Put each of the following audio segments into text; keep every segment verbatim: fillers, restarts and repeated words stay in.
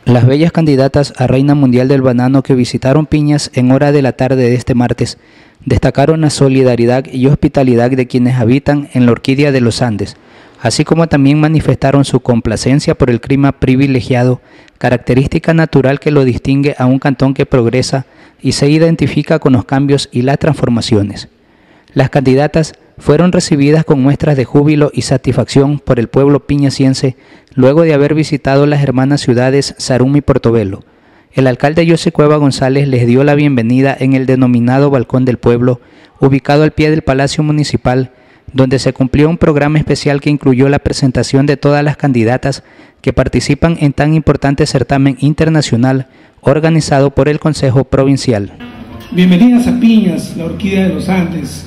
Las bellas candidatas a Reina Mundial del Banano que visitaron Piñas en hora de la tarde de este martes destacaron la solidaridad y hospitalidad de quienes habitan en la Orquídea de los Andes, así como también manifestaron su complacencia por el clima privilegiado, característica natural que lo distingue a un cantón que progresa y se identifica con los cambios y las transformaciones. Las candidatas fueron recibidas con muestras de júbilo y satisfacción por el pueblo piñasiense luego de haber visitado las hermanas ciudades Sarum y Portobelo. El alcalde José Cueva González les dio la bienvenida en el denominado Balcón del Pueblo, ubicado al pie del Palacio Municipal, donde se cumplió un programa especial que incluyó la presentación de todas las candidatas que participan en tan importante certamen internacional organizado por el Consejo Provincial. Bienvenidas a Piñas, la Orquídea de los Andes.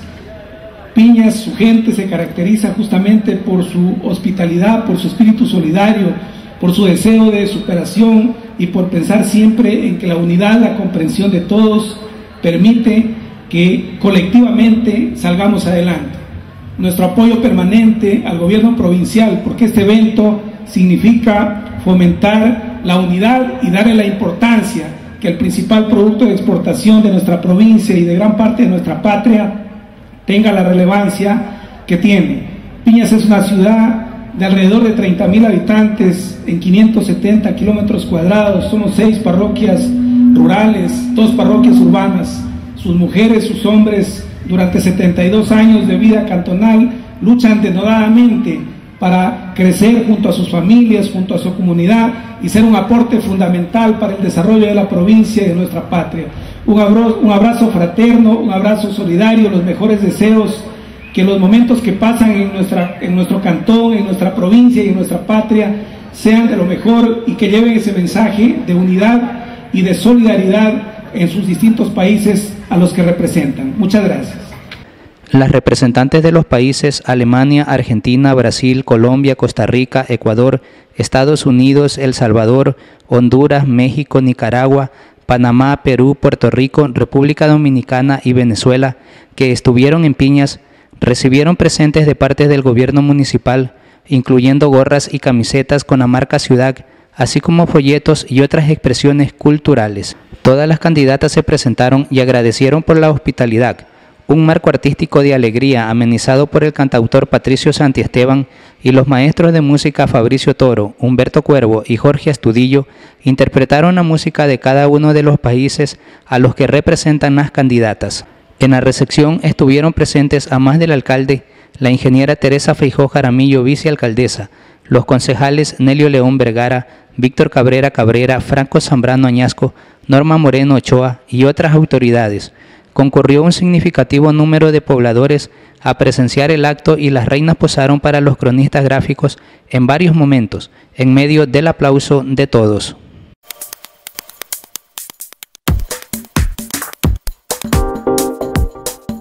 Piñas, su gente se caracteriza justamente por su hospitalidad, por su espíritu solidario, por su deseo de superación y por pensar siempre en que la unidad, la comprensión de todos permite que colectivamente salgamos adelante. Nuestro apoyo permanente al gobierno provincial, porque este evento significa fomentar la unidad y darle la importancia que el principal producto de exportación de nuestra provincia y de gran parte de nuestra patria tenga la relevancia que tiene. Piñas es una ciudad de alrededor de treinta mil habitantes en quinientos setenta kilómetros cuadrados. Somos seis parroquias rurales, dos parroquias urbanas. Sus mujeres, sus hombres, durante setenta y dos años de vida cantonal, luchan denodadamente para crecer junto a sus familias, junto a su comunidad y ser un aporte fundamental para el desarrollo de la provincia y de nuestra patria. Un abrazo, un abrazo fraterno, un abrazo solidario, los mejores deseos, que los momentos que pasan en, nuestra, en nuestro cantón, en nuestra provincia y en nuestra patria sean de lo mejor y que lleven ese mensaje de unidad y de solidaridad en sus distintos países a los que representan. Muchas gracias. Las representantes de los países Alemania, Argentina, Brasil, Colombia, Costa Rica, Ecuador, Estados Unidos, El Salvador, Honduras, México, Nicaragua, Panamá, Perú, Puerto Rico, República Dominicana y Venezuela, que estuvieron en Piñas, recibieron presentes de parte del gobierno municipal, incluyendo gorras y camisetas con la marca Ciudad, así como folletos y otras expresiones culturales. Todas las candidatas se presentaron y agradecieron por la hospitalidad. Un marco artístico de alegría amenizado por el cantautor Patricio Santiesteban y los maestros de música Fabricio Toro, Humberto Cuervo y Jorge Astudillo interpretaron la música de cada uno de los países a los que representan las candidatas. En la recepción estuvieron presentes a más del alcalde, la ingeniera Teresa Feijó Jaramillo, vicealcaldesa, los concejales Nelio León Vergara, Víctor Cabrera Cabrera, Franco Zambrano Añasco, Norma Moreno Ochoa y otras autoridades. Concurrió un significativo número de pobladores a presenciar el acto y las reinas posaron para los cronistas gráficos en varios momentos, en medio del aplauso de todos.